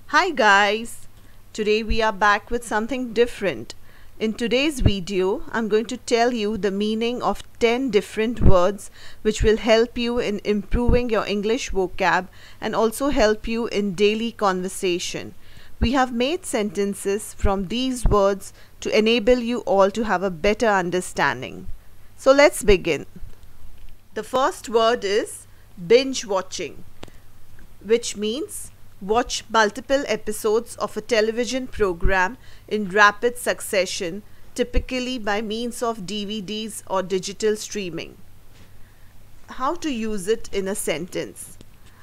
Hi guys! Today we are back with something different. In today's video, I'm going to tell you the meaning of 10 different words which will help you in improving your English vocab and also help you in daily conversation. We have made sentences from these words to enable you all to have a better understanding. So let's begin. The first word is binge watching, which means watch multiple episodes of a television program in rapid succession, typically by means of DVDs or digital streaming. How to use it in a sentence?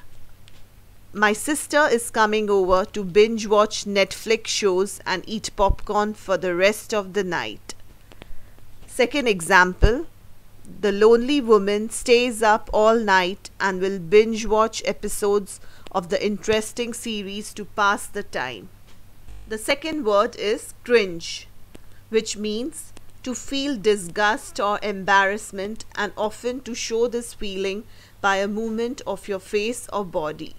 My sister is coming over to binge watch Netflix shows and eat popcorn for the rest of the night. Second example, the lonely woman stays up all night and will binge watch episodes of the interesting series to pass the time. The second word is cringe, which means to feel disgust or embarrassment, and often to show this feeling by a movement of your face or body.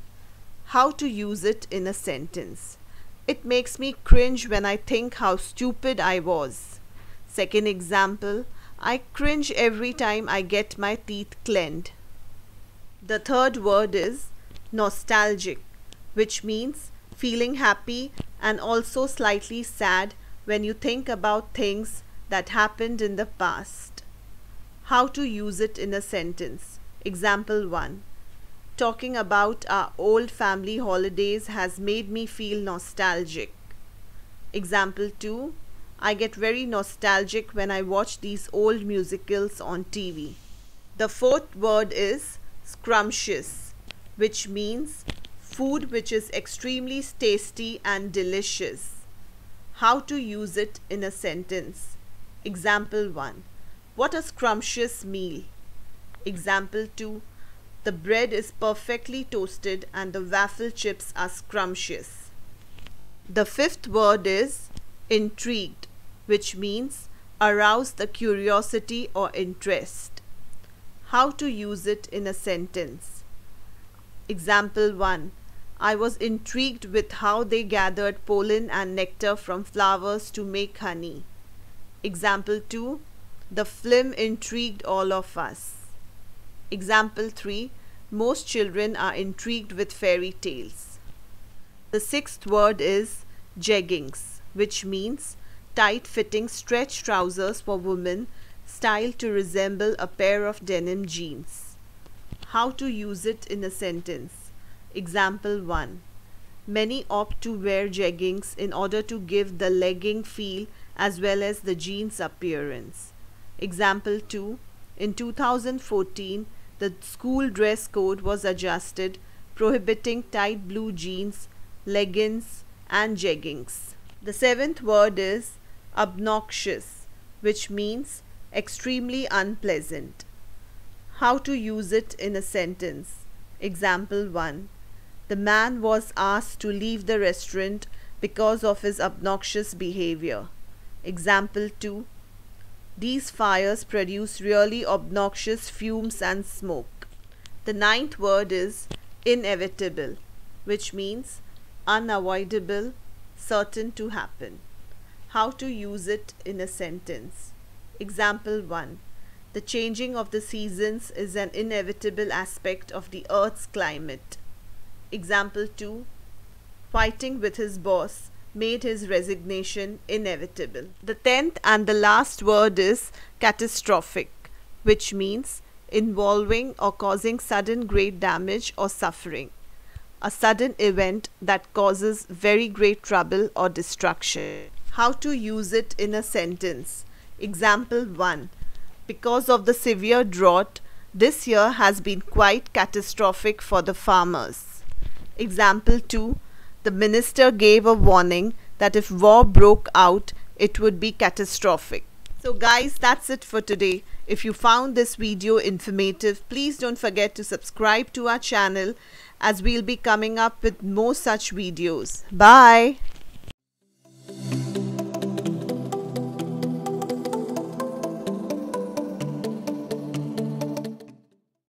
How to use it in a sentence? It makes me cringe when I think how stupid I was. Second example, I cringe every time I get my teeth cleaned. The third word is nostalgic, which means feeling happy and also slightly sad when you think about things that happened in the past. How to use it in a sentence? Example 1. Talking about our old family holidays has made me feel nostalgic. Example 2. I get very nostalgic when I watch these old musicals on TV. The fourth word is scrumptious, which means food which is extremely tasty and delicious. How to use it in a sentence? Example 1. What a scrumptious meal. Example 2. The bread is perfectly toasted and the waffle chips are scrumptious. The fifth word is intrigued, which means arouse the curiosity or interest. How to use it in a sentence? Example 1. I was intrigued with how they gathered pollen and nectar from flowers to make honey. Example 2. The film intrigued all of us. Example 3. Most children are intrigued with fairy tales. The sixth word is jeggings, which means tight-fitting stretch trousers for women styled to resemble a pair of denim jeans. How to use it in a sentence? Example 1. Many opt to wear jeggings in order to give the legging feel as well as the jeans appearance. Example 2. In 2014, the school dress code was adjusted, prohibiting tight blue jeans, leggings, and jeggings. The seventh word is obnoxious, which means extremely unpleasant. How to use it in a sentence? Example 1. The man was asked to leave the restaurant because of his obnoxious behavior. Example 2. These fires produce really obnoxious fumes and smoke. The ninth word is inevitable, which means unavoidable, certain to happen. How to use it in a sentence? Example 1. The changing of the seasons is an inevitable aspect of the Earth's climate. Example 2. Fighting with his boss made his resignation inevitable. The 10th and the last word is catastrophic, which means involving or causing sudden great damage or suffering. A sudden event that causes very great trouble or destruction. How to use it in a sentence? Example 1. Because of the severe drought, this year has been quite catastrophic for the farmers. Example 2. The minister gave a warning that if war broke out, it would be catastrophic. So guys, that's it for today. If you found this video informative, please don't forget to subscribe to our channel, as we'll be coming up with more such videos. Bye.